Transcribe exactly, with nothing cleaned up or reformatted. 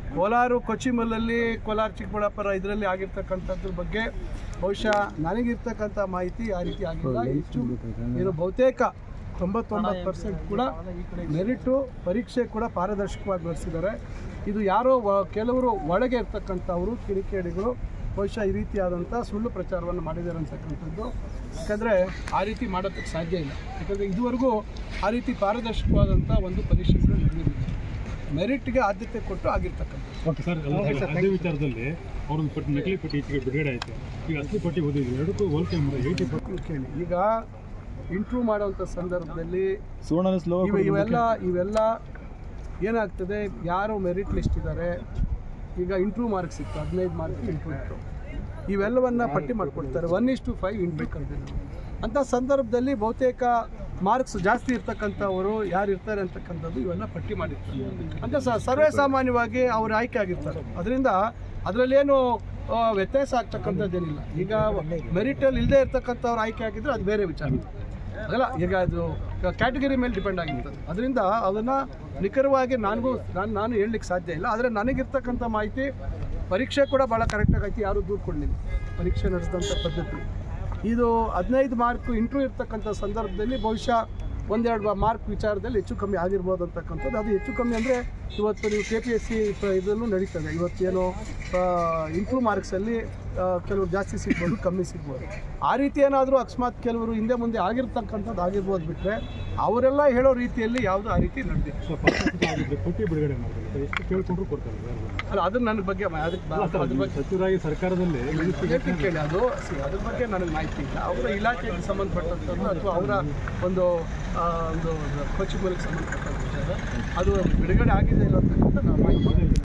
ಕೋಲಾರ ಕೊಚ್ಚಿಮಲ್ಲಲ್ಲಿ ಕೋಲಾರ ಚಿಕ್ಕಬಳ್ಳಾಪುರ ಇದರಲ್ಲಿ ಆಗಿರ್ತಕ್ಕಂಥದ್ರ ಬಗ್ಗೆ ಬಹುಶಃ ನನಗಿರ್ತಕ್ಕಂಥ ಮಾಹಿತಿ ಆ ರೀತಿ ಆಗಿಲ್ಲ. ಹೆಚ್ಚು ಏನು ಬಹುತೇಕ ತೊಂಬತ್ತೊಂಬತ್ತು ಪರ್ಸೆಂಟ್ ಕೂಡ ಮೆರಿಟು ಪರೀಕ್ಷೆ ಕೂಡ ಪಾರದರ್ಶಕವಾಗಿ ನಡೆಸಿದ್ದಾರೆ. ಇದು ಯಾರೋ ಕೆಲವರು ಒಳಗೆ ಇರ್ತಕ್ಕಂಥವರು ಕಿಡಿಕೇಡಿಗಳು ಬಹುಶಃ ಈ ರೀತಿಯಾದಂಥ ಸುಳ್ಳು ಪ್ರಚಾರವನ್ನು ಮಾಡಿದ್ದಾರೆ ಅಂತಕ್ಕಂಥದ್ದು. ಯಾಕಂದರೆ ಆ ರೀತಿ ಮಾಡೋದಕ್ಕೆ ಸಾಧ್ಯ ಇಲ್ಲ. ಯಾಕಂದರೆ ಇದುವರೆಗೂ ಆ ರೀತಿ ಪಾರದರ್ಶಕವಾದಂಥ ಒಂದು ಪರೀಕ್ಷೆಗಳು ನಡೆದಿಲ್ಲ. ಮೆರಿಟ್ಗೆ ಆದ್ಯತೆ ಕೊಟ್ಟು ಆಗಿರ್ತಕ್ಕಂಥದ್ದು. ಓಕೆ ಸರ್, ಅದೇ ವಿಚಾರದಲ್ಲಿ ಅವ್ರೊಂದು ಪಟ್ಟಿ ನಕಲಿ ಪಟ್ಟಿ ಈಚೆಗೆ ಬಿಡುಗಡೆ ಆಯಿತು. ಈಗ ಅಸಲಿ ಪಟ್ಟಿ ಓದಿದ್ವಿ, ಎರಡಕ್ಕೂ ಹೋಲಿಕೆ ಮಾಡಿ ಏಯ್ಟಿ ಪರ್ಸೆಂಟ್ ಕೇಳಿ. ಈಗ ಇಂಟ್ರ್ಯೂ ಮಾಡೋವಂಥ ಸಂದರ್ಭದಲ್ಲಿ ಇವೆಲ್ಲ ಇವೆಲ್ಲ ಏನಾಗ್ತದೆ, ಯಾರು ಮೆರಿಟ್ ಲಿಸ್ಟ್ ಇದ್ದಾರೆ, ಈಗ ಇಂಟ್ರ್ಯೂ ಮಾರ್ಕ್ಸ್ ಇತ್ತು, ಹದಿನೈದು ಮಾರ್ಕ್ ಇಂಟ್ರ್ಯೂ ಇತ್ತು, ಇವೆಲ್ಲವನ್ನು ಪಟ್ಟಿ ಮಾಡಿಕೊಡ್ತಾರೆ. One is to five interview ಕರೆದಿದ್ದು ಅಂಥ ಸಂದರ್ಭದಲ್ಲಿ ಬಹುತೇಕ ಮಾರ್ಕ್ಸ್ ಜಾಸ್ತಿ ಇರ್ತಕ್ಕಂಥವರು ಯಾರು ಇರ್ತಾರೆ ಅಂತಕ್ಕಂಥದ್ದು ಇವೆಲ್ಲ ಪಟ್ಟಿ ಮಾಡಿರ್ತಾರೆ. ಅಂತ ಸ ಸರ್ವೇ ಸಾಮಾನ್ಯವಾಗಿ ಅವರು ಆಯ್ಕೆ ಆಗಿರ್ತಾರೆ. ಅದರಿಂದ ಅದರಲ್ಲೇನು ವ್ಯತ್ಯಾಸ ಆಗ್ತಕ್ಕಂಥದ್ದೇನಿಲ್ಲ. ಈಗ ಮೆರಿಟಲ್ಲಿ ಇಲ್ಲದೆ ಇರ್ತಕ್ಕಂಥವ್ರು ಆಯ್ಕೆ ಆಗಿದ್ದರೆ ಅದು ಬೇರೆ ವಿಚಾರ ಅಲ್ಲ. ಈಗ ಅದು ಕ್ಯಾಟಗರಿ ಮೇಲೆ ಡಿಪೆಂಡ್ ಆಗಿರ್ತದೆ. ಅದರಿಂದ ಅದನ್ನು ನಿಖರವಾಗಿ ನನಗೂ ನಾನು ನಾನು ಹೇಳಲಿಕ್ಕೆ ಸಾಧ್ಯ ಇಲ್ಲ. ಆದರೆ ನನಗಿರ್ತಕ್ಕಂಥ ಮಾಹಿತಿ ಪರೀಕ್ಷೆ ಕೂಡ ಭಾಳ ಕರೆಕ್ಟಾಗಿ ಐತಿ, ಯಾರೂ ದೂರು ಕೊಡಲಿಲ್ಲ. ಪರೀಕ್ಷೆ ನಡೆಸಿದಂಥ ಪದ್ಧತಿ ಇದು ಹದಿನೈದು ಮಾರ್ಕ್ ಇಂಟ್ರ್ಯೂ ಇರ್ತಕ್ಕಂಥ ಸಂದರ್ಭದಲ್ಲಿ ಬಹುಶಃ ಒಂದೆರಡು ಮಾರ್ಕ್ ವಿಚಾರದಲ್ಲಿ ಹೆಚ್ಚು ಕಮ್ಮಿ ಆಗಿರ್ಬೋದು ಅಂತಕ್ಕಂಥದ್ದು. ಅದು ಹೆಚ್ಚು ಕಮ್ಮಿ ಅಂದರೆ ಇವತ್ತು ನೀವು ಕೆ ಪಿ ಎಸ್ ಸಿ ಇದರಲ್ಲೂ ನಡೀತದೆ. ಇವತ್ತೇನು ಇಂಟ್ರ್ಯೂ ಮಾರ್ಕ್ಸಲ್ಲಿ ಕೆಲವರು ಜಾಸ್ತಿ ಸಿಗ್ಬೋದು, ಕಮ್ಮಿ ಸಿಗ್ಬೋದು. ಆ ರೀತಿ ಏನಾದರೂ ಅಕಸ್ಮಾತ್ ಕೆಲವರು ಹಿಂದೆ ಮುಂದೆ ಆಗಿರ್ತಕ್ಕಂಥದ್ದು ಆಗಿರ್ಬೋದು ಬಿಟ್ಟರೆ ಅವರೆಲ್ಲ ಹೇಳೋ ರೀತಿಯಲ್ಲಿ ಯಾವುದು ಆ ರೀತಿ ನಡೆದಿದೆ. ಪಟ್ಟಿ ಬಿಡುಗಡೆ ಮಾಡ್ತಾರೆ, ಎಷ್ಟು ಕೇಳ್ಕೊಂಡ್ರು ಕೊಡ್ತಾರೆ. ಅಲ್ಲ, ಅದ್ರ ನನ್ನ ಬಗ್ಗೆ ಅದ್ರ ಬಗ್ಗೆ ಸಚಿವರಾಗಿ ಸರ್ಕಾರದಲ್ಲಿ ಕೇಳಿ ಅದು ಅದ್ರ ಬಗ್ಗೆ ನನಗೆ ಮಾಹಿತಿ ಇಲ್ಲ. ಅವರ ಇಲಾಖೆಗೆ ಸಂಬಂಧಪಟ್ಟಂಥದ್ದು ಅಥವಾ ಅವರ ಒಂದು ಒಂದು ಕೋಚಿಂಗ್ ಮೂಲಕ ಸಂಬಂಧಪಟ್ಟಂಥ ಅದು ಬಿಡುಗಡೆ ಆಗಿದೆ ಇಲ್ಲ ಅಂತಕ್ಕಂಥ ಮಾಹಿತಿ